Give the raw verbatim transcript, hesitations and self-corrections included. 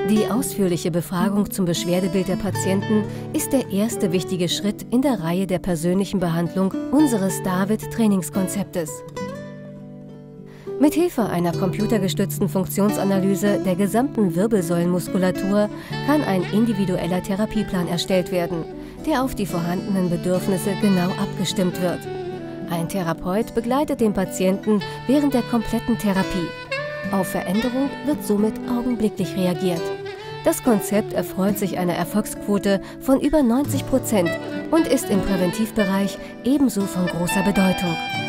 Die ausführliche Befragung zum Beschwerdebild der Patienten ist der erste wichtige Schritt in der Reihe der persönlichen Behandlung unseres David-Trainingskonzeptes. Mithilfe einer computergestützten Funktionsanalyse der gesamten Wirbelsäulenmuskulatur kann ein individueller Therapieplan erstellt werden, der auf die vorhandenen Bedürfnisse genau abgestimmt wird. Ein Therapeut begleitet den Patienten während der kompletten Therapie. Auf Veränderung wird somit augenblicklich reagiert. Das Konzept erfreut sich einer Erfolgsquote von über neunzig Prozent und ist im Präventivbereich ebenso von großer Bedeutung.